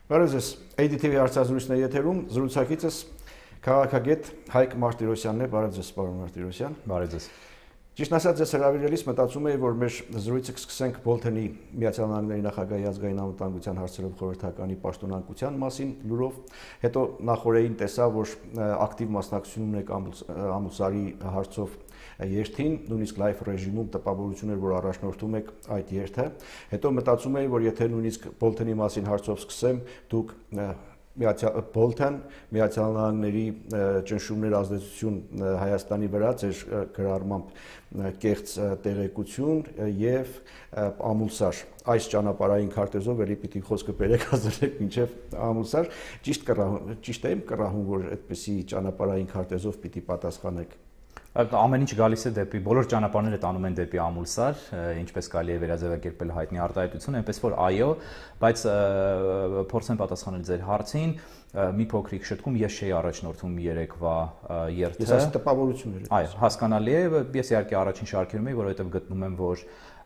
Բարև ձեզ, ADTV հարցազրույցն է եթերում, զրուցակիցս քաղաքագետ Հայկ Մարտիրոսյանն է, բարև ձեզ, պարոն Մարտիրոսյան։ Բարև ձեզ։ Ճիշտ ասած, ես հրավիրելիս մտածում էի, որ մեր զրույցը կսկսենք Բոլթոնի Միացյալ Նահանգների նախագահի ազգային անվտանգության հարցերով խորհրդականի պաշտոնանկության մասին լուրով, հետո նախորդին տեսա, որ ակտիվ մասնակցություն ունեք Ամուլսարի հարցով երթին, նույնիսկ լայվ ռեժիմում տպավորություն էր, որ առաջնորդում եք այդ երթը, հետո մտածում էի, որ եթե նույնիսկ Բոլթոնի մասին հարցով սկսեմ, դուք Բոլթոն, Միացյալ Նահանգների ճնշումներ ազդեցություն Հայաստանի վրա, ձեր գրառմամբ կեղծ տեղեկություն եւ Ամուլսար, այս ճանապարհային քարտեզով էլի պիտի խոսքը բերեկազրեք մինչեւ Ամուլսար, ճիշտ է կռահում, որ այդպիսի ճանապարհային քարտեզով պիտի պատասխանեք։ Ամեն ինչ գալիս է դեպի բոլոր ճանապարհները տանում են դեպի Ամուլսար, ինչպես կարելի է վերաձևակերպել հայտնի արտահայտություն, այնպես որ այո, բայց փորձեմ պատասխանել ձեր հարցին, մի փոքրիկ շտկում ես չէի առաջնորդում երեկվա երթը։ Ես ասի տպավորություն էր։ Այո, հասկանալի է, ես իհարկե առաջին շարքերում եի, որովհետև գտնում եմ, որ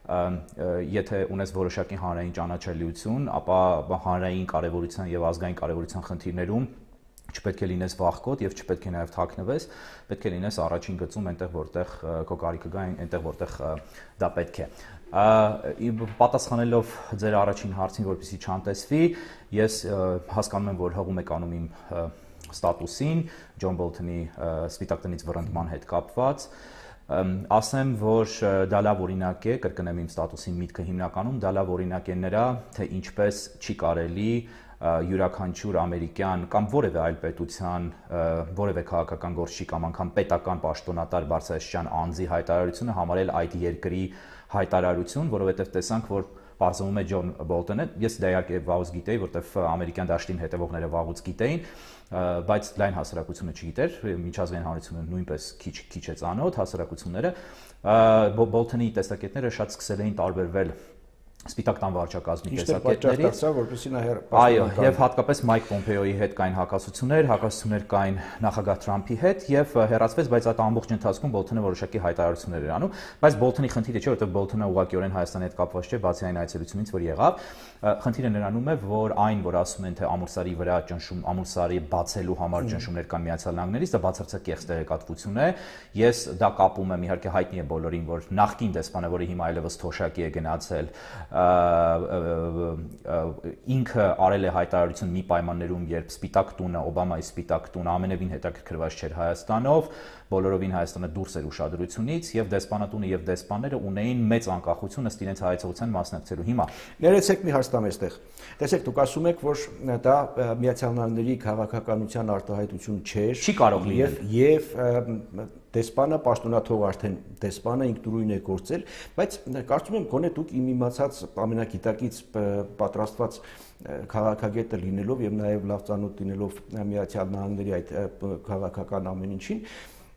եթե ունես որոշակի հանրային ճանաչելիություն, ապա հանրային կարևորության եւ ազգային կարևորության խնդիրներում չպետք է լինես վախկոտ եւ չպետք է նաեւ թաքնվես, պետք է լինես առաջին գծում այնտեղ որտեղ քո կարիքը գա, այնտեղ որտեղ դա պետք է։ Պատասխանելով ձեր առաջին հարցին, որպեսզի չանտեսվի, ես հասկանում եմ, որ հղում եք անում իմ ստատուսին Ջոն Բոլթոնի սպիտակ տնից վռնդման հետ կապված։ Ասեմ, որ դա լավ օրինակ է, կրկնեմ իմ ստատուսի միտքը հիմնականում, դա լավ օրինակ է նրա, թե ինչպես չի կարելի յուրաքանչյուր ամերիկյան կամ որևէ այլ պետության որևէ քաղաքական գործիչ կամ անգամ պետական պաշտոնատար բարձրաստիճան անձի հայտարարությունը համարել այդ երկրի հայտարարություն, որովհետև տեսանք, որ պարզվում է Ջոն Բոլթոնը, ես դա իհարկե վաղուց գիտեի, որտեղ ամերիկյան դաշտին հետևողները վաղուց գիտեին, բայց լայն հասարակությունը չգիտեր, միջազգային հանրությունը նույնպես քիչ է ծանոթ հասարակությունները, Բոլթոնի տեսակետները շատ սկսել էին տարբերվել Սպիտակ տան վարչակազմի տեսակետներից, այո, եւ հատկապես Մայք Պոմպեոյի հետ կային հակասություններ կային նախագահ Թրամփի հետ եւ հեռացվեց, բայց այդ ամբողջ ընթացքում Բոլթոնը որոշակի հայտարարություններ էր անում, բայց Բոլթոնի խնդիրը չէ, որովհետեւ Բոլթոնը ուղղակիորեն Հայաստանի հետ կապված չէ, բացի այն այցելությունից, որ եղավ, խնդիրը նրանում է, որ այն, որ ասում են, թե Ամուլսարի վրա Ամուլսարի բացելու համար ճնշումներ կան Միացյալ Նահանգներից, դա բացարձակ կեղծ տեղեկատվություն է, ես դա կապում եմ, իհարկե հայտնի է բոլորին, որ նախկին դեսպանը, որը հիմա այլևս թոշակի է գնացել, ինքը արել է հայտարարություն մի պայմաններում, երբ Սպիտակ տունը, Օբամայի Սպիտակ տունը ամենևին հետաքրքրված չէր Հայաստանով, բոլորովին Հայաստանը դուրս էր ուշադրությունից եւ դեսպանատունը եւ դեսպանները ունեին մեծ անկախություն ըստ իրենց հայեցողության մասնակցելու։ Հիմա ներեցեք մի հարց տամ այստեղ։ Տեսեք, դուք ասում եք, որ դա Միացյալ Նահանգների քաղաքականության արտահայտություն չէր, չի կարող լինել եւ դեսպանը պաշտոնաթող արդեն դեսպանը ինքնուրույն է գործել, բայց կարծում եմ գոնե դուք իմ իմացած ամենագիտակից պատրաստված քաղաքագետը լինելով եւ նաեւ լավ ծանոթ լինելով Միացյալ Նահանգների այդ քաղաքական ամեն ինչին,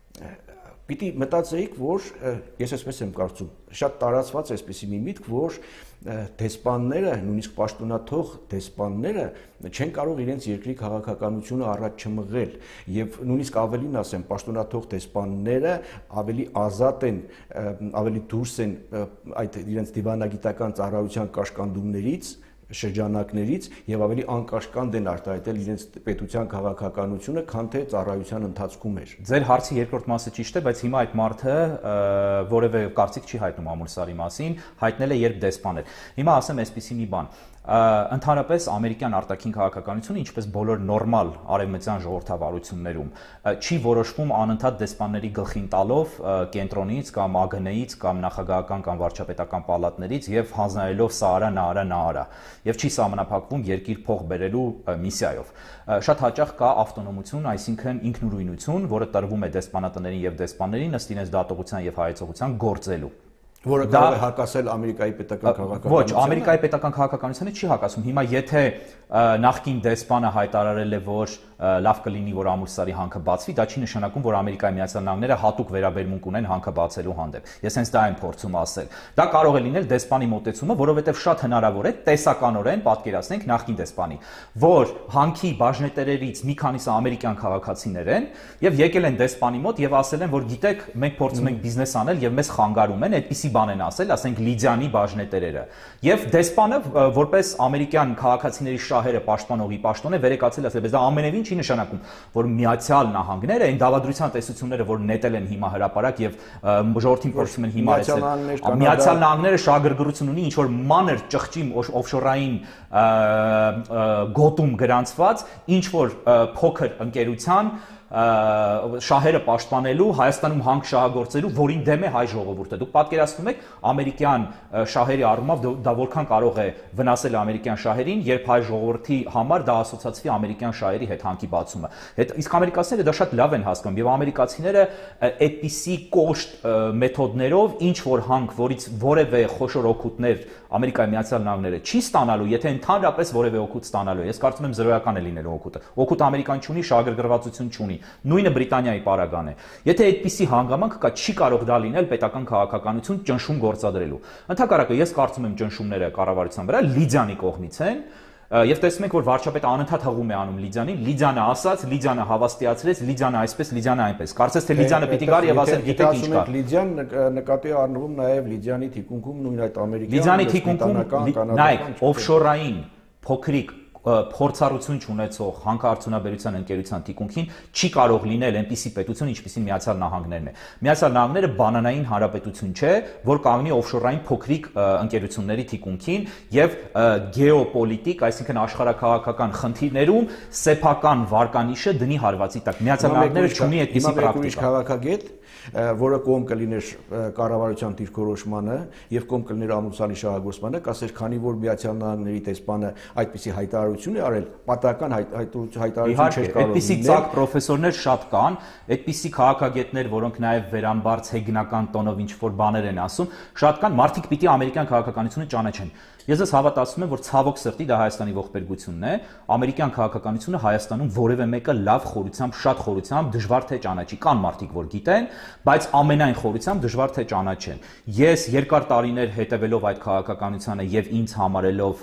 պիտի մտածեիք, որ ես այսպես եմ կարծում, շատ տարածված է այսպեսի մի միտք, որ դեսպանները, նույնիսկ պաշտոնաթող դեսպանները չեն կարող իրենց երկրի քաղաքականությունը առաջ չմղել եւ նույնիսկ ավելին ասեմ, պաշտոնաթող դեսպանները ավելի ազատ են, ավելի դուրս են այդ իրենց դիվանագիտական ծառայության կաշկանդումներից շրջանակներից եւ ավելի անկաշկանդ են արտահայտել իրենց պետության քաղաքականությունը, քան թե ծառայության ընթացքում էր։ Ձեր հարցի երկրորդ մասը ճիշտ է, բայց հիմա այդ մարդը որևէ կարծիք չի հայտնում Ամուլսարի մասին, հայտնել է երբ դեսպան էր։ Հիմա ասեմ այսպիսի մի բան. Ընդհանրապես ամերիկյան արտաքին քաղաքականությունը, ինչպես բոլոր նորմալ արևմտյան ժողովրդավարություններում, չի որոշվում անընդհատ դեսպանների գլխին տալով կենտրոնից կամ ԱԳՆ-ից կամ նախագահական կամ վարչապետական պալատներից եւ հանձնարարելով սա արա, նա արա, նա արա, եւ չի սահմանափակվում երկիր փող բերելու միսիայով։ Շատ հաճախ կա ավտոնոմություն, այսինքն ինքնուրույնություն, որը տրվում է դեսպանատներին եւ դեսպաններին ըստ իրենց դատողության եւ հայեցողության գործելու։ Որը կարող է հակասել Ամերիկայի պետական քաղաքականությանը։ Ոչ, Ամերիկայի պետական քաղաքականությանը չի հակասում։ Հիմա եթե նախկին դեսպանը հայտարարել է, որ լավ կլինի, որ Ամուլսարի հանքը բացվի, դա չի նշանակում, որ Ամերիկայի Միացյալ Նահանգները հատուկ վերաբերմունք ունեն հանքը բացելու հանդեպ։ Ես հենց դա եմ փորձում ասել։ Դա կարող է լինել դեսպանի մոտեցումը, որովհետև շատ հնարավոր է տեսականորեն պատկերացնենք նախկին դեսպանի, որ հանքի բաժնետերերից մի քանիսը ամերիկյան քաղաքացիներ են եւ եկել են դեսպանի մոտ եւ ասել են, որ գիտեք, մենք փորձում ենք բիզնես անել եւ մեզ խանգարում են, այդպիսի այդպիսի բան են ասել, ասենք Լիդիանի բաժնետերերը։ Եվ դեսպանը որպես ամերիկյան քաղաքացիների շահերը պաշտպանողի պաշտոն է վերեկացել ասել, բայց դա ամենևին չի նշանակում, որ Միացյալ Նահանգները այն դավադրության տեսությունները, որ նետել են հիմա հրապարակ եւ ժողովրդին փորձում են հիմարեցնել, Միացյալ Նահանգները շահագրգռություն ունի ինչ որ մանր ճղճի օֆշորային գոտում գրանցված ինչ որ փոքր ընկերության շահերը պաշտպանելու, Հայաստանում հանք շահագործելու, որին դեմ է հայ ժողովուրդը։ Դուք պատկերացնում եք ամերիկյան շահերի առումով դա որքան կարող է վնասել ամերիկյան շահերին, երբ հայ ժողովրդի համար դա ասոցացվի ամերիկյան շահերի հետ հանքի բացումը։ Իսկ ամերիկացիները դա շատ լավ են հասկանում եւ ամերիկացիները այդպիսի կոշտ մեթոդներով ինչ որ հանք, որից որևէ խոշոր օգուտներ Ամերիկայի Միացյալ Նահանգները չի ստանալու, եթե ընդհանրապես որևէ օգուտ ստանալու է։ Ես կարծում եմ զրոյական է լինելու օգուտը։ Օգուտ Ամերիկան չունի, շահագրգռվածություն չունի։ Նույնը Բրիտանիայի պարագան է։ Եթե այդպիսի հանգամանք կա, չի կարող դա լինել պետական քաղաքականություն ճնշում գործադրելու։ Ընդհակառակը ես կարծում եմ ճնշումները կառավարության վրա Լիդիանի կողմից են, եւ տեսնում ենք, որ վարչապետը անընդհատ հղում է անում Լիդիանին, Լիդիանը ասաց, Լիդիանը հավաստիացրեց, Լիդիանը այսպես, Լիդիանը այնպես։ Կարծես թե Լիդիանը պիտի գար եւ ասել, գիտեք ինչ կա։ Լիդիան նկատի առնվում նաեւ Լիդիանի թիկունքում նույն այդ ամերիկյան Լիդիանի թիկունքում նայեք, օֆշորային փոքրիկ փորձառություն չունեցող հանքարդյունաբերության ընկերության թիկունքին չի կարող լինել այնպիսի պետություն, ինչպիսին Միացյալ Նահանգներն է։ Միացյալ Նահանգները բանանային հանրապետություն չէ, որ կանգնի օֆշորային փոքրիկ ընկերությունների թիկունքին եւ գեոպոլիտիկ, այսինքն աշխարհաքաղաքական խնդիրներում սեփական վարկանիշը դնի հարվածի տակ։ Միացյալ Նահանգները չունի այդպիսի պրակտիկա։ Քաղաքագետ, որը կողմ կլիներ կառավարության դիրքորոշմանը եւ կողմ կլիներ ամուսնալի շահագործմանը, կասեր, քանի որ Միացյալ Նահանգների տեսփանը այդպիսի հայտարարություն է արել, պատահական հայտարարություն չէր կարող լինել։ Այդպիսի ցակ պրոֆեսորներ շատ կան, այդպիսի քաղաքագետներ, որոնք նաեւ վերամբարձ հեգնական տոնով ինչ որ բաներ են ասում, շատ կան, մարդիկ պիտի ամերիկյան քաղաքականությունը ճանաչեն։ Ես ես հավատացում եմ, որ ցավոք սրտի դա Հայաստանի ողբերգությունն է, ամերիկյան քաղաքականությունը Հայաստանում որևէ մեկը լավ խորությամբ, շատ խորությամբ դժվար թե ճանաչի, կան մարդիկ, որ գիտեն, բայց ամենայն խորությամբ դժվար թե ճանաչեն։ Ես երկար տարիներ հետևելով այդ քաղաքականությանը եւ ինձ համարելով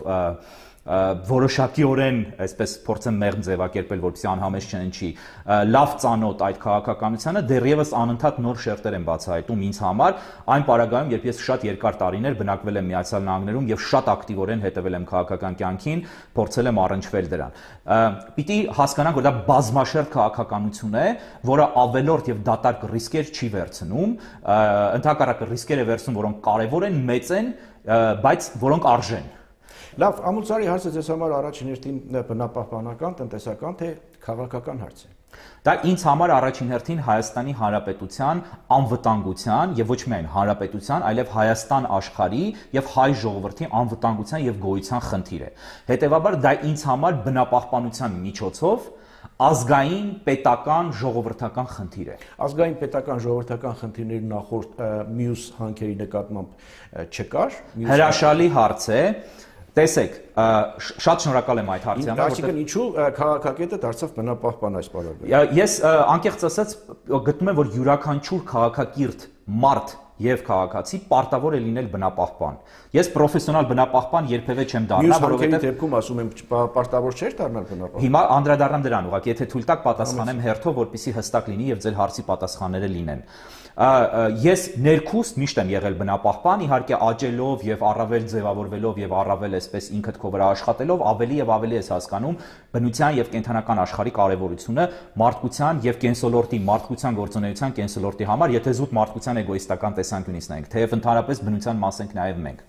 որոշակիորեն, այսպես փորձեմ մեղմ ձևակերպել, որպեսզի անհամեժ չընչի, լավ ծանոթ այդ քաղաքականությանը, դեռևս անընդհատ նոր շերտեր են բացահայտում ինձ համար, այն պարագայում, երբ ես շատ երկար տարիներ բնակվել եմ Միացյալ Նահանգներում եւ շատ ակտիվորեն հետևել եմ քաղաքական կյանքին, փորձել եմ առնչվել դրան։ Պիտի հասկանանք, որ դա բազմաշերտ քաղաքականություն է, որը ավելորդ եւ դատարկ ռիսկեր չի վերցնում, ընդհակառակը ռիսկեր է վերցնում, որոնք կարեւոր են, մեծ են, բայց որոնք արժեն։ Լավ, Ամուլցարի հարցը ձեզ համար առաջին հերթին բնապահպանական, տնտեսական, թե քաղաքական հարց է։ Դա ինձ համար առաջին հերթին Հայաստանի Հանրապետության անվտանգության եւ ոչ միայն հանրապետության, այլև Հայաստան աշխարհի եւ հայ ժողովրդի անվտանգության եւ գոյության խնդիր է։ Հետևաբար դա ինձ համար բնապահպանության միջոցով ազգային, պետական, ժողովրդական խնդիր է։ Ազգային, պետական, ժողովրդական խնդիրների նախորդ մյուս հանքերի նկատմամբ չկար։ Հրաշալի հարց է։ Տեսեք, շատ շնորհակալ եմ այդ հարցի համար, Այսինքն ինչու քաղաքագետը դարձավ բնապահպան այս պարագայում։ Ես անկեղծ ասած գտնում եմ, որ յուրաքանչյուր քաղաքակիրթ մարդ եւ քաղաքացի պարտավոր է լինել բնապահպան։ Ես պրոֆեսիոնալ բնապահպան երբևէ չեմ դառնա, որովհետեւ դեպքում ասում եմ պարտավոր չէր դառնալ բնապահպան։ Հիմա անդրադառնամ դրան, ուղղակի եթե թույլ տաք պատասխանեմ հերթով, որպեսզի հստակ լինի եւ ձեր հարցի պատասխանները լինեն։ Ես ներքուստ միշտ եմ եղել բնապահպան, իհարկե աճելով եւ առավել ձևավորվելով եւ առավել այսպես ինքդ քո վրա աշխատելով ավելի եւ ավելի ես հասկանում բնության եւ կենթանական աշխարհի կարեւորությունը մարդկության եւ կենսոլորտի մարդկության գործունեության կենսոլորտի համար, եթե զուտ մարդկության էգոիստական տեսանկյունից նայենք, թեև ընդհանրապես բնության մաս ենք նաեւ մենք։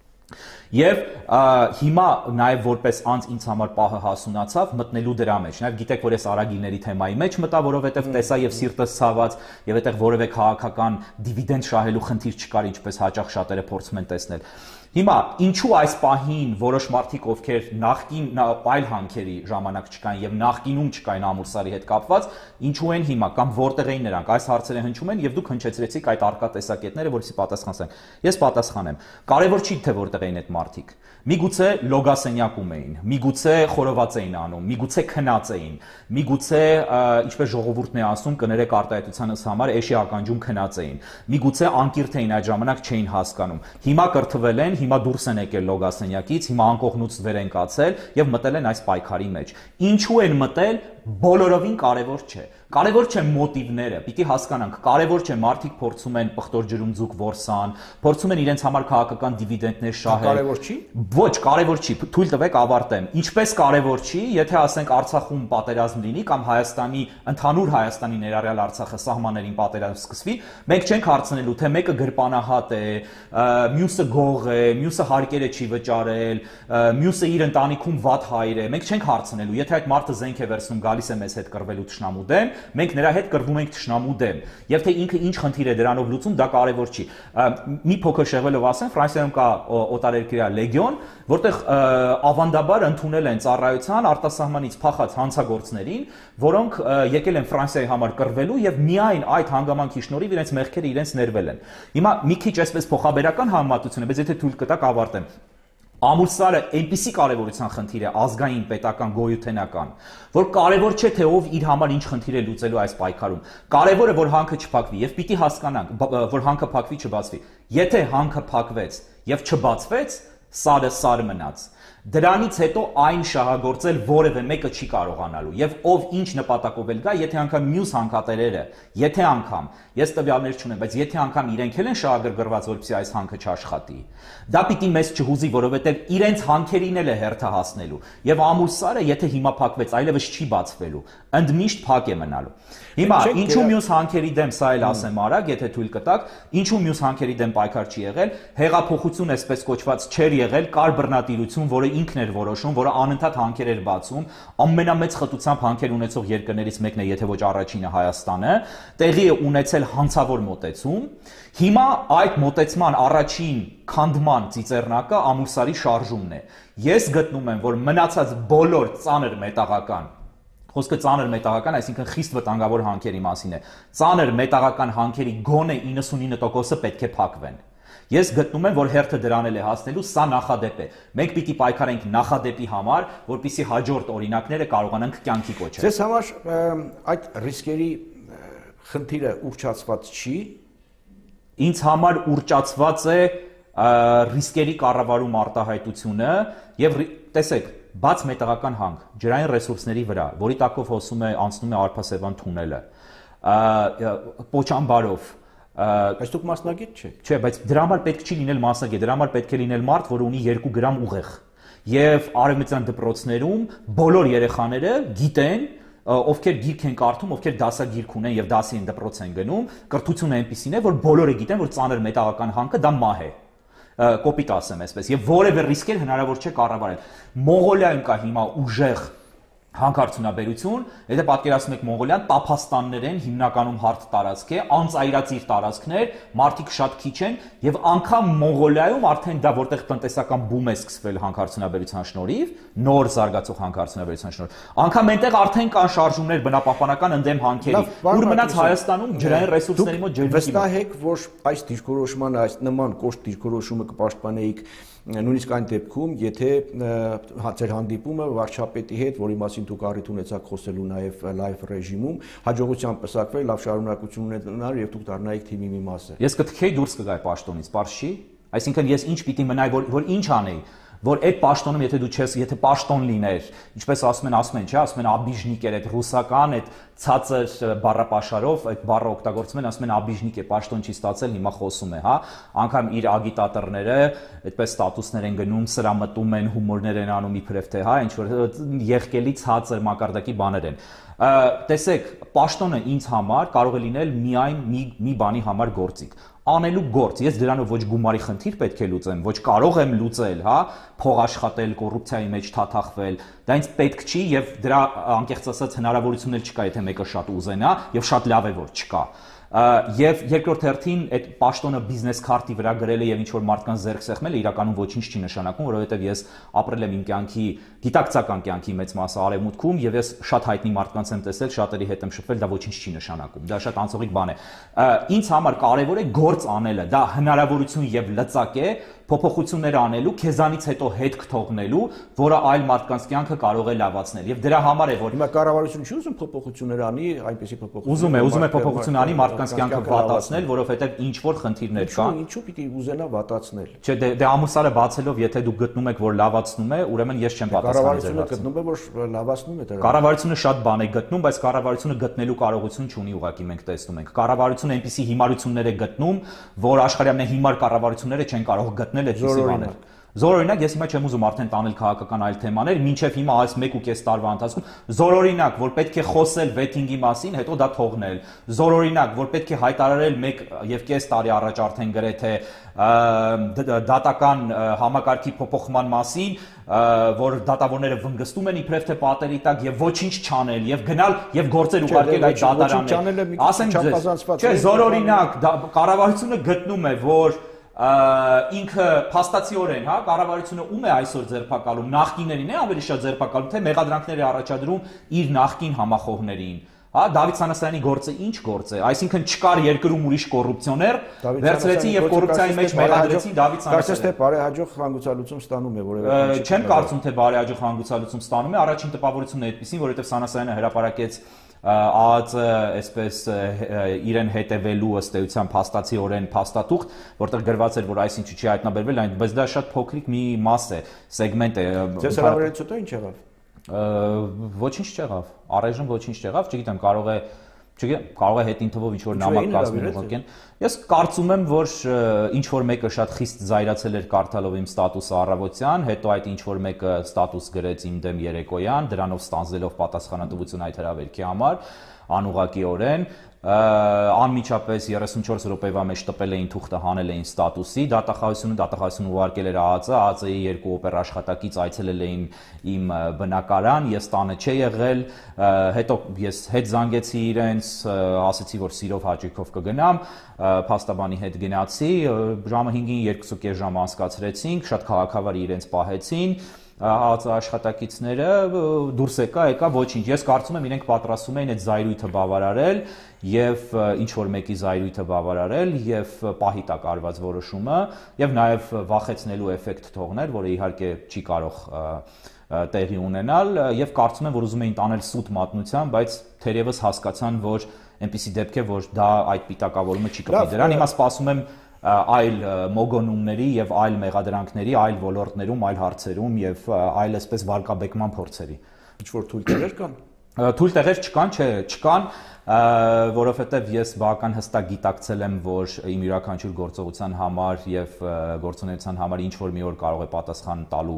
Եվ հիմա նաև որպես անձ ինձ համար պահը հասունացավ մտնելու դրա մեջ։ Նաև գիտեք, որ ես արագիլների թեմայի մեջ մտա, որովհետև տեսա եւ սիրտս ցաված, եւ այդտեղ որևէ քաղաքական դիվիդենդ շահելու խնդիր չկար, ինչպես հաճախ շատերը փորձում են տեսնել։ Հիմա ինչու այս պահին որոշ մարդիկ, ովքեր նախկին այլ հանքերի ժամանակ չկային եւ նախկինում չկային Ամուլսարի հետ կապված, ինչու են հիմա կամ որտեղ էին նրանք, այս հարցերը հնչում են եւ դուք հնչեցրեցիք այդ արկա տեսակետները, որովհետեւ պատասխանենք։ Ես պատասխանեմ։ Կարևոր չի թե որտեղ էին այդ մարդիկ։ Միգուցե լոգասենյակում էին, միգուցե խորոված էին անում, միգուցե քնած էին, միգուցե ինչպես ժողովուրդն է ասում, կներեք արտահայտությանս համար էշի ականջում քնած էին, միգուցե անկիրթ էին այդ ժամանակ չէին հասկանում։ Հիմա կրթվել են, հիմա դուրս են եկել լոգասենյակից, հիմա անկողնուց վեր են կացել եւ մտել են այս պայքարի մեջ։ Ինչու են մտել, բոլորովին կարևոր չէ։ Կարևոր չէ մոտիվները, պիտի հասկանանք, կարևոր չէ մարդիկ փորձում են պղտոր ջրում ձուկ որսան, փորձում են իրենց համար քաղաքական դիվիդենդներ շահել։ Կարևոր չի։ Ոչ, կարևոր չի, թույլ տվեք ավարտեմ։ Ինչպես կարևոր չի, եթե ասենք Արցախում պատերազմ լինի կամ Հայաստանի, ընդհանուր Հայաստանի ներառյալ Արցախը սահմաններին պատերազմ սկսվի, մենք չենք հարցնելու, թե մեկը գրպանահատ է, մյուսը գող է, մյուսը հարկերը չի վճարել, մյուսը իր ընտանիքում վատ հայր է, մենք չենք հարցնելու, եթե այդ մարդը զենք է վերցնում, գալիս է մեզ հետ կռվելու թշնամու դեմ, մենք նրա հետ կռվում ենք թշնամու դեմ, եւ թե ինքը ինչ խնդիր է դրանով լուծում, դա կարեւոր չի։ Մի փոքր շեղվելով ասեմ, Ֆրանսիայում կա օտարերկրյա լեգիոն, որտեղ ավանդաբար ընդունել են ծառայության արտասահմանից փախած հանցագործներին, որոնք եկել են Ֆրանսիայի համար կռվելու եւ միայն այդ հանգամանքի շնորհիվ իրենց մեղքերը իրենց ներվել են։ Հիմա մի քիչ այսպես փոխաբերական համեմատություն է, բայց եթե թույլ կտակ ավարտեմ։ Ամուլսարը այնպիսի կարևորության խնդիր է ազգային, պետական, գոյութենական, որ կարևոր չէ թե ով իր համար ինչ խնդիր է լուծելու այս պայքարում։ Կարևորը որ հանքը չփակվի եւ պիտի հասկանանք, որ հանքը փակվի, չբացվի։ Եթե հանքը փակվեց եւ չբացվեց, սարը մնաց։ Դրանից հետո այն շահագործել որևէ մեկը չի կարողանալու եւ ով ինչ նպատակով էլ գա, եթե անգամ մյուս հանքատերերը, եթե անգամ ես տվյալներ չունեմ, բայց եթե անգամ իրենք են շահագրգռված, որպեսզի այս հանքը չաշխատի, դա պիտի մեզ չհուզի, որովհետեւ իրենց հանքերին էլ է հերթը հասնելու եւ ամուլսարը եթե հիմա փակվեց, այլևս չի բացվելու, ընդմիշտ փակ է մնալու։ Հիմա ինչու մյուս հանքերի դեմ սա էլ ասեմ արագ, եթե թույլ կտակ, ինչու մյուս հանքերի դեմ պայքար չի եղել, հեղափոխություն այսպես կոչված չէր եղել, կար բռնատիրություն, որը ինքն էր որոշում, որը անընդհատ հանքեր էր բացում, ամենամեծ խտությամբ հանքեր ունեցող երկրներից մեկն է, եթե ոչ առաջինը Հայաստանը, տեղի է ունեցել հանցավոր մոտեցում։ Հիմա այդ մոտեցման առաջին քանդման ծիծեռնակը ամուլսարի շարժումն է։ Ես գտնում եմ, որ մնացած բոլոր ծանր մետաղական, խոսքը ծանր մետաղական, այսինքն խիստ վտանգավոր հանքերի մասին է, ծանր մետաղական հանքերի գոնե 99%-ը պետք է փակվեն։ Ես գտնում եմ, որ հերթը դրան է հասնելու, սա նախադեպ է։ Մենք պիտի պայքարենք նախադեպի համար, որպեսզի հաջորդ օրինակները կարողանանք կյանքի կոչել։ Ձեզ համար այդ ռիսկերի խնդիրը ուռճացված չի։ Ինձ համար ուռճացված է ռիսկերի կառավարում արտահայտությունը եւ տեսեք, բաց մետաղական հանք ջրային ռեսուրսների վրա, որի տակով հոսում է անցնում է Արփասեվան թունելը, Պոչամբարով, Բայց դուք մասնագետ չեք։ Չէ, բայց դրա համար պետք չի լինել մասնագետ, դրա համար պետք է լինել մարդ, որ ունի 2 գրամ ուղեղ։ Եվ արևմտյան դպրոցներում բոլոր երեխաները գիտեն, ովքեր գիրք են կարդում, ովքեր դասագիրք ունեն եւ դասի են դպրոց են գնում, կրթությունը այնպեսին է, որ բոլորը գիտեն, որ ծանր մետաղական հանքը դա մահ է։ Կոպիտ ասեմ այսպես, եւ որևէ ռիսկեր հնարավոր չէ կառավարել։ Մոնղոլիայում կա հիմա ուժեղ հանքարդյունաբերություն, եթե պատկերացնում եք Մոնղոլիան, տափաստաններ են, հիմնականում հարթ տարածք է, անծայրածիր տարածքներ, մարդիկ շատ քիչ են եւ անգամ Մոնղոլիայում արդեն դա որտեղ տնտեսական բում է սկսվել հանքարդյունաբերության շնորհիվ, նոր զարգացող հանքարդյունաբերության շնորհիվ, անգամ այնտեղ արդեն կան շարժումներ բնապահպանական ընդդեմ հանքերի, ուր մնաց Հայաստանում ջրային ռեսուրսների մոտ ջերմի։ Վստահ եք, որ այս դիրքորոշման, այս նման կոշտ դիրքորոշումը կպաշտպանեիք նույնիսկ այն դեպքում, եթե ձեր հանդիպումը վարչապետի հետ, որի մասին դուք առիթ ունեցաք խոսելու նաև լայվ ռեժիմում, հաջողությամբ պսակվել, լավ շարունակություն ունենար եւ դուք դառնայիք թիմի մի մասը։ Ես կթքեի դուրս կգայի պաշտոնից, պարզ չի։ Այսինքն ես ինչ պիտի մնայի, որ ինչ անեի, որ այդ պաշտոնում եթե դու չես, եթե պաշտոն լիներ, ինչպես ասում են, չէ, ասում են աբիժնիկ էր, այդ ռուսական, այդ ցածր բառապաշարով, այդ բառը օգտագործում են, ասում են աբիժնիկ է, պաշտոն չի ստացել, հիմա խոսում է, հա, անգամ իր ագիտատորները այդպես ստատուսներ են գնում, սրամտում են, հումորներ են անում իբրև թե, հա, ինչ որ եղկելի ցածր մակարդակի բաներ են։ Տեսեք, պաշտոնը ինձ համար կարող է լինել միայն մի բանի համար գործիք։ Անելու գործ, ես դրանով ոչ գումարի խնդիր պետք է լուծեմ, ոչ կարող եմ լուծել, հա, փող աշխատել, կոռուպցիայի մեջ թաթախվել, դա ինձ պետք չի եւ դրա անկեղծ ասած հնարավորություն էլ չկա, եթե մեկը շատ ուզենա եւ շատ լավ է որ չկա։ Եվ երկրորդ հերթին այդ պաշտոնը բիզնես քարտի վրա գրելը եւ ինչ որ մարդկանց ձեռք սեղմելը իրականում ոչինչ չի նշանակում, որովհետեւ ես ապրել եմ իմ կյանքի գիտակցական կյանքի մեծ մասը արևմուտքում եւ ես շատ հայտնի մարդկանց եմ տեսել, շատերի հետ եմ շփվել, դա ոչինչ չի նշանակում։ Դա շատ անցողիկ բան է։ Ինձ համար կարեւոր է գործ անելը, դա հնարավորություն եւ լծակ է փոփոխություններ անելու, քեզանից հետո հետք թողնելու, որը այլ մարդկանց կյանքը կարող է լավացնել։ Եվ դրա համար է որ հիմա կառավարությունը չի ուզում փոփոխություններ անի, այնպեսի փոփոխություն։ Ուզում է փոփոխություն անի մարդկանց մարդկանց կյանքը վատացնել, որովհետև ինչ որ խնդիրներ կան։ Ինչու պիտի ուզենա վատացնել։ Չէ, դե ամուսարը բացելով, եթե դուք գտնում եք, որ լավացնում է, ուրեմն ես չեմ պատասխանի ձեր հարցին։ Կառավարությունը գտնում է, որ լավացնում է դրա։ Կառավարությունը շատ բան է գտնում, բայց կառավարությունը գտնելու կարողություն չունի, ուղղակի մենք տեսնում ենք։ Կառավարությունը այնպիսի հիմարություններ է գտնում, որ աշխարհի ամենահիմար կառավարությունները չեն կարող գտնել այդպիսի բաներ։ Զորօրինակ, ես հիմա չեմ ուզում արդեն տանել քաղաքական այլ թեմաներ, մինչև հիմա այս 1.5 տարվա ընթացքում զորօրինակ, որ պետք է խոսել վեթինգի մասին, հետո դա թողնել։ Զորօրինակ, որ պետք է հայտարարել 1.5 տարի առաջ արդեն գրեթե դատական համակարգի փոփոխման մասին, որ դատավորները վնգստում են իբրև թե պատերի տակ եւ ոչինչ չանել եւ գնալ եւ գործեր ուղարկել այդ դատարանները։ Ասեմ ձեզ, չէ, զորօրինակ, կառավարությունը գտնում է, որ ինքը փաստացիորեն, հա, կառավարությունը ում է այսօր ձերբակալում, նախկիններին է ավելի շատ ձերբակալում, թե մեղադրանքներ է առաջադրում իր նախկին համախոհներին։ Հա, Դավիթ Սանասարյանի գործը ինչ գործ է, այսինքն չկար երկրում ուրիշ կոռուպցիոներ, վերցրեցին եւ կոռուպցիայի մեջ մեղադրեցին Դավիթ Սանասարյանին։ Կարծես թե բարեհաջող հանգուցալուծում ստանում է որևէ։ Չեմ կարծում, թե բարեհաջող հանգուցալուծում ստանում է, առաջին տպավորությունն է այդպեսին, որովհետեւ Սանասարյանը հրապարակեց ԱԱԾ այսպես իրեն հետևելու ըստ էության փաստացիորեն փաստաթուղթ, որտեղ գրված էր, որ այսինչ չի հայտնաբերվել, բայց դա շատ փոքրիկ մի մաս է, սեգմենտ է։ Ձեզ հրավերից հետո ինչ եղավ։ Ոչինչ չեղավ, առայժմ ոչինչ չեղավ, չգիտեմ, կարող է հետին թվով ինչ որ նամակ կազմել ուղղակի։ Ես կարծում եմ, որ ինչ որ մեկը շատ խիստ զայրացել էր կարդալով իմ ստատուսը առավոտյան, հետո այդ ինչ որ մեկը ստատուս գրեց իմ դեմ երեկոյան, դրանով ստանձնելով պատասխանատվություն այդ հրավերքի համար, անուղղակիորեն, անմիջապես 34 րոպեվա մեջ տպել էին թուղթը, հանել էին ստատուսի, դատախազությունը ուղարկել էր ԱԱԾ, ԱԱԾ-ի երկու օպեր աշխատակից այցելել էին իմ բնակարան, ես տանը չէի եղել, հետո ես հետ զանգեցի իրենց, ասեցի, որ սիրով հաճույքով կգնամ, փաստաբանի հետ գնացի, ժամը 5-ին 2.5 ժամ անցկացրեցինք, շատ քաղաքավարի իրենց պահեցին, ԱԱԾ աշխատակիցները դուրս եկա ոչինչ, ես կարծում եմ իրենք պատրաստում էին այդ զայրույթը բավարարել եւ ինչ որ մեկի զայրույթը բավարարել եւ պահի տակ արված որոշումը եւ նաեւ վախեցնելու էֆեկտ թողնել, որը իհարկե չի կարող տեղի ունենալ եւ կարծում եմ, որ ուզում էին տանել սուտ մատնության, բայց թերևս հասկացան, որ այնպիսի դեպք է, որ դա այդ պիտակավորումը չի կպի դրան, հիմա սպասում եմ այլ մոգոնումների եւ այլ մեղադրանքների, այլ ոլորտներում, այլ հարցերում եւ այլ այսպես վարկաբեկման փորձերի։ Ինչ որ թույլ տեղեր կան։ Թույլ տեղեր չկան, չէ, չկան, որովհետեւ ես բավական հստակ գիտակցել եմ, որ իմ յուրաքանչյուր գործողության համար եւ գործունեության համար ինչ որ մի օր կարող է պատասխան տալու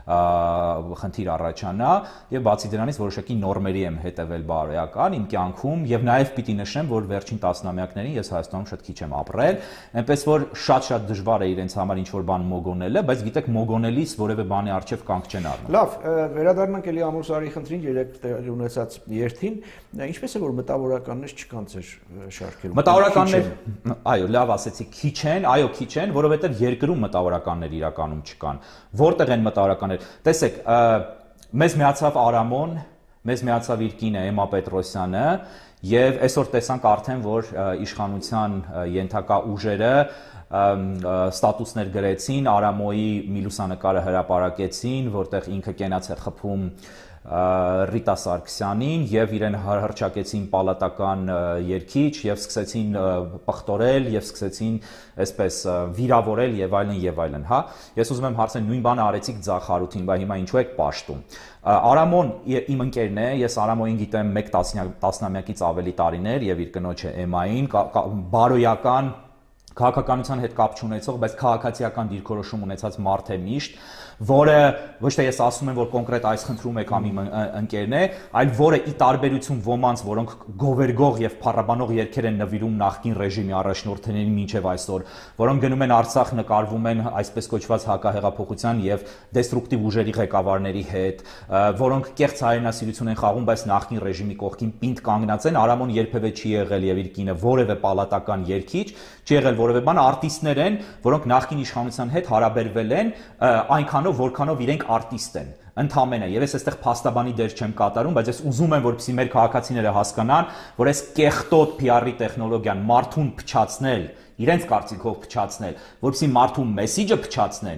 խնդիր առաջանա եւ բացի դրանից որոշակի նորմերի եմ հետևել բարոյական իմ կյանքում եւ նաեւ պիտի նշեմ, որ վերջին տասնամյակներին ես Հայաստանում շատ քիչ եմ ապրել, այնպես որ շատ դժվար է իրենց համար ինչ որ բան մոգոնելը, բայց գիտեք մոգոնելիս որևէ բանի արժեվ կանգ չեն առնում։ Լավ, վերադառնանք էլի Ամուսարի խնդրին, երեք տեղի ունեցած երթին, ինչպես է որ մտավորականներ չկան ձեր շարքերում։ Մտավորականներ, այո, լավ ասեցի, քիչ են, այո, քիչ են, որովհետեւ երկրում մտավորականներ իրականում չկան։ Որտեղ են մտավորականներ։ Տեսեք, մեզ միացավ Արամոն, մեզ միացավ իր կինը Էմմա Պետրոսյանը եւ այսօր տեսանք արդեն, որ իշխանության ենթակա ուժերը ստատուսներ գրեցին, Արամոյի մի լուսանկարը հրապարակեցին, որտեղ ինքը կենաց է խփում Ռիտա Սարգսյանին եւ իրեն հրճակեցին պալատական երկիչ եւ սկսեցին պղտորել եւ սկսեցին այսպես վիրավորել եւ այլն, հա։ Ես ուզում եմ հարցնել, նույն բանը արեցիք Ձախ Հարութին, բայց հիմա ինչու եք պաշտում։ Արամոն իմ ընկերն է, ես Արամոյին գիտեմ 1 տասնամյակից ավելի տարիներ եւ իր կնոջը Էմմային, բարոյական քաղաքականության հետ կապ չունեցող, բայց քաղաքացիական դիրքորոշում ունեցած մարդ է միշտ, որը ոչ թե ես ասում եմ, որ կոնկրետ այս խնդրում է կամ իմ ընկերն է, այլ որը ի տարբերություն ոմանց, որոնք գովերգող եւ փառաբանող երգեր են նվիրում նախկին ռեժիմի առաջնորդներին մինչեւ այսօր, որոնք գնում են Արցախ, նկարվում են այսպես կոչված հակահեղափոխության եւ դեստրուկտիվ ուժերի ղեկավարների հետ, որոնք կեղծ հայրենասիրություն են խաղում, բայց նախկին ռեժիմի կողքին պինդ կանգնած են, Արամոն երբևէ չի եղել եւ իր կինը որևէ պալատական երգիչ, չի եղել որևէ բան, արտիստներ են, որոնք նախկին իշխանության հետ հարաբերվել են այնքանով, որքանով իրենք արտիստ են, ընդամենը, եւ ես այստեղ փաստաբանի դեր չեմ կատարում, բայց ես ուզում եմ, որպեսզի մեր քաղաքացիները հասկանան, որ այս կեղտոտ PR-ի տեխնոլոգիան մարդուն փչացնել, իրենց կարծիքով փչացնել, որպեսզի մարդու մեսիջը փչացնեն,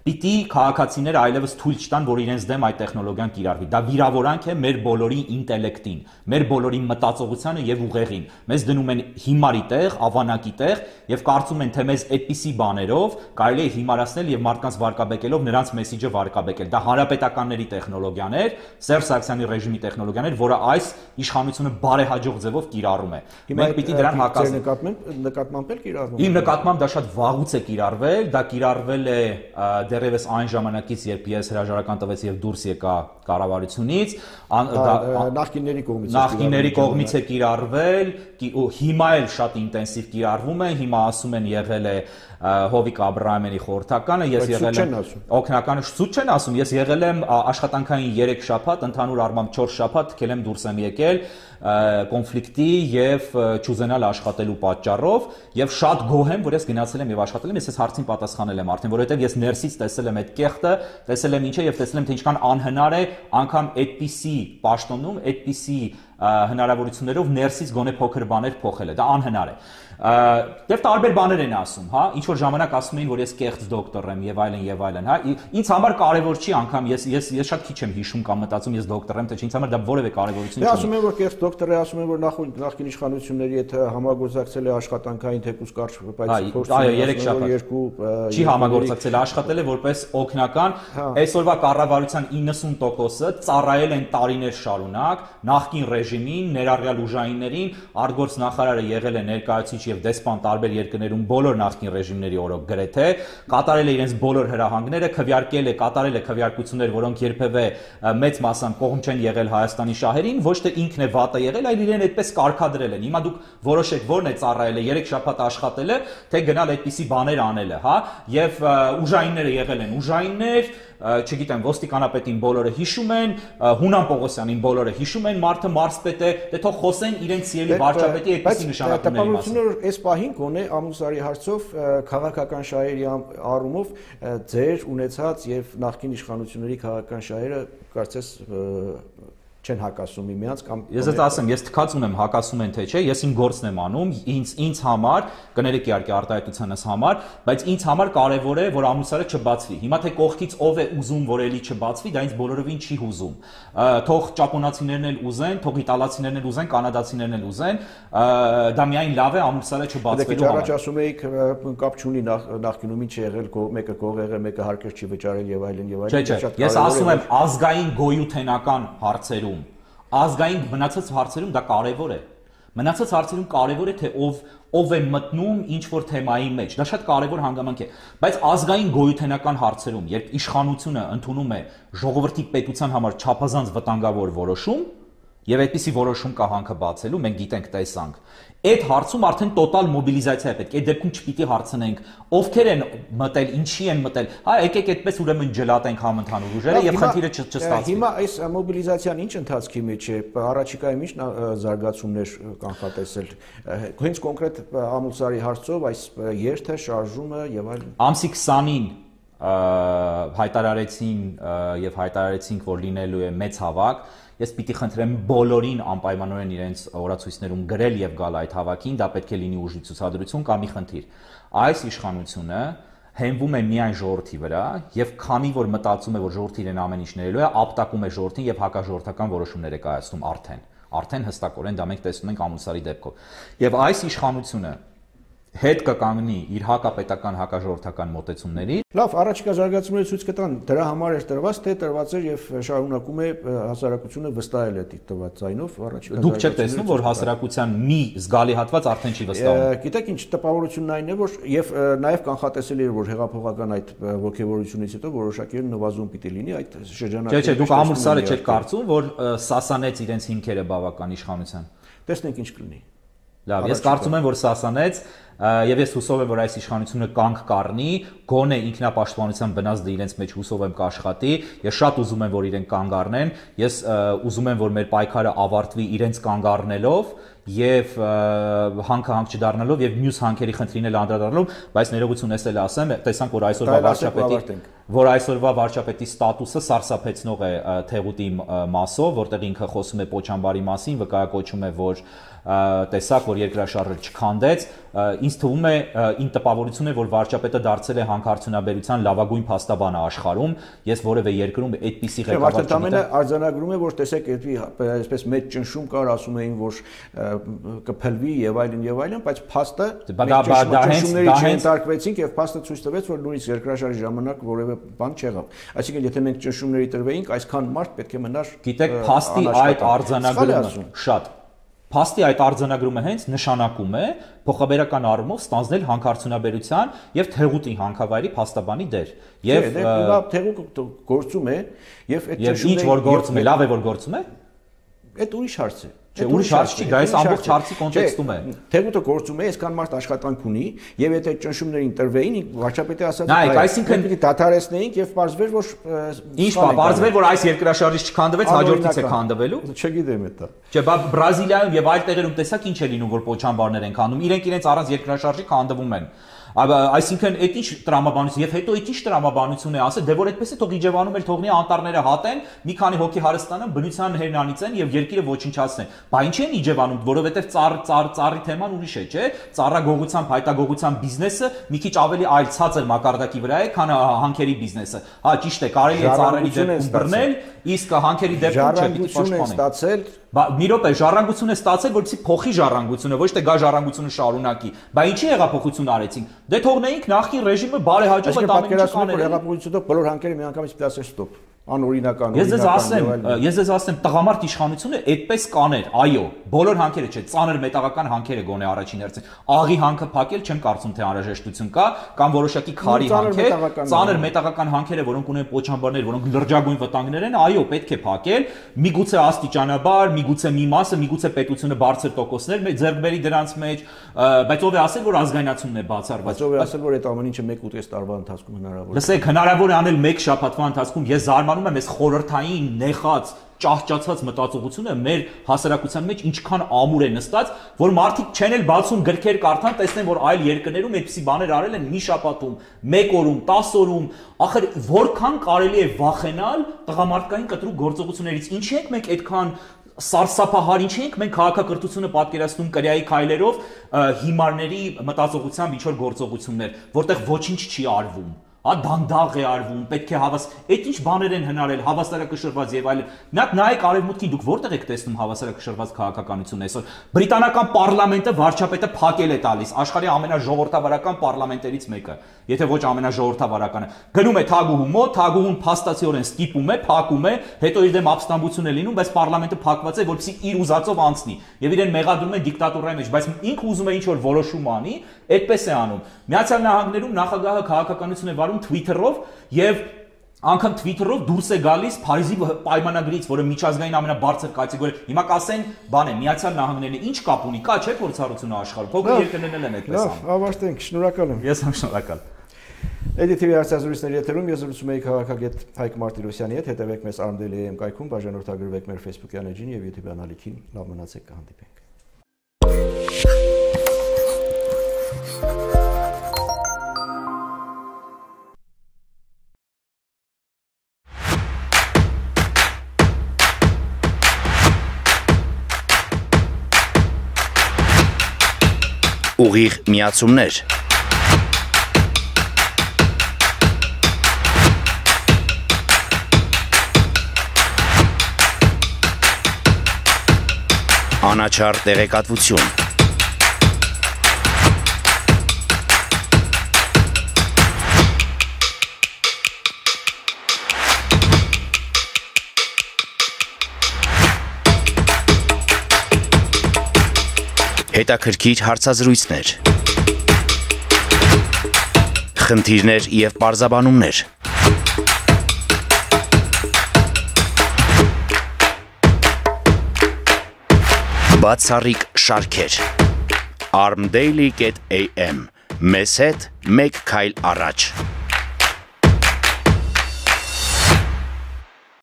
Պիտի քաղաքացիները այլևս թույլ չտան, որ իրենց դեմ այդ տեխնոլոգիան կիրառվի։ Դա վիրավորանք է մեր բոլորի ինտելեկտին, մեր բոլորի մտածողությանը եւ ուղեղին։ Մեզ դնում են հիմարի տեղ, ավանակի տեղ եւ կարծում են, թե մեզ այդպիսի բաներով կարելի է հիմարացնել եւ մարդկանց վարկաբեկելով նրանց մեսիջը վարկաբեկել։ Դա հանրապետականների տեխնոլոգիաներ, Սերժ Սարգսյանի ռեժիմի տեխնոլոգիաներ, որը այս իշխանությունը բարեհաջող ձևով կիրառում է։ Մենք պիտի դրան նկատմամբ էլ կիրառվում։ Իմ նկատմամբ դա շատ վաղուց է կիրառվել, դա կիրառվել է դեռևս այն ժամանակից, երբ ես հրաժարական տվեցի եւ դուրս եկա կառավարությունից, նախկինների կողմից է կիրառվել, հիմա էլ շատ ինտենսիվ կիրառվում է, հիմա ասում են եղել է Հովիկ Աբրահամյանի խորհրդականը, ես եղել եմ օգնականը, սուտ չեն ասում, ես եղել եմ աշխատանքային 3 շաբաթ, ընդհանուր առմամբ 4 շաբաթ թքել եմ դուրս եմ եկել կոնֆլիկտի եւ չուզենալ աշխատելու պատճառով եւ շատ գոհ եմ, որ ես գնացել եմ եւ աշխատել եմ, ես այս հարցին պատասխանել եմ արդեն, որովհետեւ ես ներսից տեսել եմ այդ կեղտը, տեսել եմ ինչ է եւ տեսել եմ թե ինչքան անհնար է անգամ այդպիսի պաշտոնում, այդպիսի հնարավորություններով ներսից գոնե փոքր բաներ փոխելը, դա անհնար է։ Եվ տարբեր բաներ են ասում, հա, ինչ որ ժամանակ ասում էին, որ ես կեղծ դոկտոր եմ եւ այլն, հա, ինձ համար կարեւոր չի անգամ ես շատ քիչ եմ հիշում կամ մտածում ես դոկտոր եմ, թե ինձ համար դա որևէ կարեւորություն չունի։ Ասում են, որ կեղծ դոկտոր է, ասում են, որ նախկին իշխանությունների հետ համագործակցել է աշխատանքային թեկուզ կարճ, բայց չի համագործակցել, աշխատել է որպես օգնական, այսօրվա կառավարության 90%-ը ծառայել են տարիներ շարունակ նախկին ռեժիմին, ներառյալ ուժայիններին, արգործ նախարարը եղել է ներկայացուցիչ եւ դեսպան տարբեր երկրներում բոլոր նախկին ռեժիմների օրոք գրեթե, կատարել է իրենց բոլոր հրահանգները, կատարել է քվեարկություններ, որոնք երբևէ մեծ մասամբ կողմ չեն եղել Հայաստանի շահերին, ոչ թե ինքն է վատը եղել, այլ իրեն այդպես կարգադրել են։ Հիմա դուք որոշեք ո՞րն է ծառայել է 3 շաբաթ աշխատելը, թե գնալ այդպիսի բաներ անելը, հա, եւ ուժայինները եղել են ուժայիններ, չգիտեմ, ոստիկանապետին բոլորը հիշում են, Հունան Պողոսյանին բոլորը հիշում են, մարդը մարզպետ է, դե թող խոսեն իրենց սիրելի վարչապետի այդպիսի նշանակումների մասին։ Տպավորությունն որ այս պահին կոնե Ամուսարի հարցով քաղաքական շահերի առումով ձեր ունեցած եւ նախկին իշխանությունների քաղաքական շահերը կարծես չեն հակասում միմյանց կամ ես դա ասեմ, ես թքած ունեմ հակասում են թե չէ, ես իմ գործն եմ անում, ինձ համար, կներեք իհարկե արտահայտությանս համար, բայց ինձ համար կարևոր է, որ Ամուսարը չբացվի։ Հիմա թե կողքից ով է ուզում, որ էլի չբացվի, դա ինձ բոլորովին չի հուզում։ Թող ճապոնացիներն էլ ուզեն, թող իտալացիներն էլ ուզեն, կանադացիներն էլ ուզեն, դա միայն լավ է Ամուսարը չբացվելու համար։ Առաջ ասում էիք կապ չունի նախկինում ինչ եղել, մեկը կողեր է, մեկը հարկեր չի վճարել եւ այլն եւ այլն։ Չէ, ես ասում եմ ազգային գոյութենական հարցերում ազգային մնացած հարցերում դա կարևոր է։ Մնացած հարցերում կարևոր է թե ով է մտնում ինչ որ թեմայի մեջ։ Դա շատ կարևոր հանգամանք է, բայց ազգային գոյութենական հարցերում, երբ իշխանությունը ընդունում է ժողովրդի պետության համար չափազանց վտանգավոր որոշում, եւ այդպիսի որոշում կա հանքը բացելու, մենք գիտենք տեսանք։ Այդ հարցում արդեն տոտալ մոբիլիզացիա է պետք։ Այդ դեպքում չպիտի հարցնենք ովքեր են մտել, ինչի են մտել։ Հա, եկեք այդպես ուրեմն ջլատենք համընդհանուր ուժերը եւ խնդիրը չստացվի։ Հիմա այս մոբիլիզացիան ինչ ընթացքի մեջ է, առաջիկայում ինչ զարգացումներ կանխատեսել։ Հենց կոնկրետ Ամուսարի հարցով այս երթը, շարժումը եւ այլն։ Ամսի 20-ին հայտարարեցինք, որ լինելու է մեծ հավաք։ Ես պիտի խնդրեմ բոլորին անպայմանորեն իրենց օրացույցներում գրել եւ գալ այդ հավաքին, դա պետք է լինի ուժի ցուցադրություն կամ մի խնդիր։ Այս իշխանությունը հենվում է միայն ժողովրդի վրա եւ քանի որ մտածում է, որ ժողովրդը իրեն ամեն ինչ ներելու է, ապտակում է ժողովրդին եւ հակաժողովրդական որոշումներ է կայացնում արդեն հստակորեն դա մենք տեսնում ենք Ամուսարի դեպքով։ Եվ այս իշխանությունը հետ կկանգնի իր հակապետական հակաժողովրդական մոտեցումների։ Լավ, առաջիկա զարգացումները ցույց կտան, դրա համար էր տրված, թե տրված էր եւ շարունակում է հասարակությունը վստահել է տված ձայնով առաջիկա։ Դուք չեք տեսնում, որ հասարակության մի զգալի հատված արդեն չի վստահում։ Գիտեք ինչ, տպավորությունն այն է, որ եւ նաեւ կանխատեսելի էր, որ հեղափոխական այդ ողջևորությունից հետո որոշակի նվազում պիտի լինի այդ շրջանակում։ Չէ, դուք Ամուսարը չեք կարծում, որ սասանեց իրենց հիմքերը բավական իշխանության։ Տեսնենք ինչ կլինի։ Լավ, ես կարծում եմ, որ սասանեց եւ ես հուսով եմ, որ այս իշխանությունը կանգ կառնի, գոնե ինքնապաշտպանության բնազդը իրենց մեջ հուսով եմ կաշխատի, ես շատ ուզում եմ, որ իրենք կանգ առնեն, ես ուզում եմ, որ մեր պայքարը ավարտվի իրենց կանգ առնելով եւ հանք չդառնալով եւ մյուս հանքերի խնդրին էլ անդրադառնալով, բայց ներողություն ես էլ ասեմ, տեսանք, որ այսօրվա վարչապետի ստատուսը սարսափեցնող է Թեղուտի մասով, որտեղ ինքը խոսում է Պոչամբարի մասին, վկայակոչում է, որ տեսակ, որ երկրաշարժը չքանդեց, ինձ թվում է իմ տպավորությունն է, որ վարչապետը դարձել է հանքարդյունաբերության լավագույն փաստաբանը աշխարհում, ես որևէ երկրում այդպիսի ղեկավար չգիտեմ։ Ամենը արձանագրում է, որ տեսեք, այսպես մեծ ճնշում կար, ասում էին, որ կփլվի եւ այլն, բայց փաստը ճնշումների չընտարկվեցինք եւ փաստը ցույց տվեց, որ նույնիսկ երկրաշարժի ժամանակ որևէ բան չեղավ։ Այսինքն, եթե մենք ճնշումների տրվեինք, այսքան մարդ պետք է մնար։ Գիտեք, փաստի այդ արձանագրումը շատ Փաստի այդ արձանագրումը հենց նշանակում է փոխաբերական առումով ստանձնել հանքարդյունաբերության եւ Թեղուտի հանքավայրի փաստաբանի դեր։ Եվ Թեղուտը գործում է եւ այդ ինչ որ գործում է, լավ է որ գործում է։ Այդ ուրիշ հարց է։ Չէ, ուրիշ հարց չի, դա այս ամբողջ հարցի կոնտեքստում է։ Թեղուտը գործում է, այսքան մարդ աշխատանք ունի եւ եթե ճնշումներին տրվեին, վարչապետը ասաց, նայեք, այսինքն պիտի դադարեցնեինք եւ պարզվեր, որ ինչ պարզվեր, որ այս երկրաշարժից չքանդվեց, հաջորդից է քանդվելու։ Չգիտեմ դա։ Չէ, բա Բրազիլիայում եւ այլ տեղերում տեսակ ինչ է լինում, որ պոչամբարներ են քանդում, իրենց առանց երկրաշարժի քանդվում են։ Այսինքն այդ ինչ տրամաբանություն եւ հետո այդ ինչ տրամաբանություն է ասել, դե որ այդպես է թող Իջևանում էլ թողնի անտառները հատեն, մի քանի հոգի հարստանան, բնության հերնանիցեն եւ երկիրը ոչնչացնեն։ Բա ինչ են Իջևանում, որովհետեւ ծառի թեման ուրիշ է, չէ՞։ Ծառագողությամբ, հայտագողությամբ բիզնեսը մի քիչ ավելի այլ ցածր մակարդակի վրա է, քան հանքերի բիզնեսը։ Հա, ճիշտ է, կարելի է ծառերի դեպքում բռնել, իսկ հանքերի դեպքում չէ, պիտի պաշտպանել։ Մի րոպե, ժառանգություն է ստացել, որպեսզի փոխի ժառանգությունը, ոչ թե գա ժառանգությունը շարունակի։ Բա ինչի հեղափոխություն արեցին։ Դե թողնեինք նախկին ռեժիմը բարեհաջող այդ ամեն ինչը կաներ։ Հեղափոխությունից հետո բոլոր հանքերը միանգամից պիտի ասեն ստոպ։ Անօրինական։ Ես ձեզ ասեմ, տղամարդ իշխանությունը այդպես կաներ, այո, բոլոր հանքերը չէ, ծանր մետաղական հանքերը գոնե առաջին հերթին։ Աղի հանքը փակել չեմ կարծում թե անհրաժեշտություն կա, կամ որոշակի քարի հանքեր, ծանր մետաղական հանքերը, որոնք ունեն պոչամբարներ, որոնք լրջագույն վտանգներ են, այո, պետք է փակել, միգուցե աստիճանաբար, միգուցե մի մասը, միգուցե պետությունը բարձր տոկոսներ ձեռք բերի դրանց մեջ, բայց ով է ասել, որ ազգայնացումն է բացառված։ Ով է ասել, որ այդ ամեն ինչը 1.5 տարվա ընթացքում հնարավոր է։ Լսեք, հնարավոր է անել 1 շաբաթվա ընթացքում, ես զարմանում եմ այս խորհրդային նեխած ճահճացած մտածողությունը մեր հասարակության մեջ ինչքան ամուր է նստած, որ մարդիկ չեն էլ բացում գրքեր կարդան, տեսնեն, որ այլ երկրներում այդպիսի բաներ արել են մի շաբաթում, 1 օրում, 10 օրում, ախր որքան կարելի է վախենալ տղամարդկային կտրուկ գործողություններից, ինչի ենք մենք այդքան սարսափահար, ինչի ենք մենք քաղաքակրթությունը պատկերացնում կրյայի քայլերով հիմարների մտածողությամբ ինչ որ գործողություններ, որտեղ ոչինչ չի արվում։ Դանդաղ է արվում, պետք է այդ ինչ բաներ են հնարել, հավասարակշռված եւ այլն։ Նայեք արևմուտքին, դուք որտեղ եք տեսնում հավասարակշռված քաղաքականություն այսօր։ Բրիտանական պարլամենտը վարչապետը փակել է տալիս, աշխարհի ամենաժողովրդավարական պարլամենտներից մեկը, եթե ոչ ամենաժողովրդավարականը։ Գնում է թագուհու մոտ, թագուհուն փաստացիորեն ստիպում է, փակում է, հետո իր դեմ ապստամբություն է լինում, բայց պարլամենտը փակված է, որպեսզի իր ուզածով անցնի եւ իրեն մեղադրում են դիկտատորայի մեջ, բայց ինքը ուզում է ինչ որ որոշում անի, այդպես է անում։ Միացյալ Նահանգներում նախագահը քաղաքականություն է վարում Twitter-ով եւ անգամ Twitter-ով դուրս է գալիս Փարիզի պայմանագրից, որը միջազգային ամենաբարձր կատեգորիա։ Հիմա կասեն, բան է, Միացյալ Նահանգներն ինչ կապ ունի, կա չէ՞ փորձառությունը աշխարհում։ Փոքր երկրներն են այդպես անում։ Ավարտենք, շնորհակալ եմ։ Ես եմ շնորհակալ։ EDTV հարցազրույցների եթերում ես զրուցում եի քաղաքագետ Հայկ Մարտիրոսյանի հետ, հետևեք մեզ Armdeli.am կայքում, բաժանորդագրվեք մեր Facebook-յան էջին եւ YouTube անալիքին, լավ մնացեք, կհանդիպենք։ Ուղիղ միացումներ։ Անաչառ տեղեկատվություն։ Հետաքրքիր հարցազրույցներ։ Խնդիրներ եւ պարզաբանումներ։ Բացառիկ շարքեր։ Armdeli.am Մեզ հետ մեկ քայլ առաջ։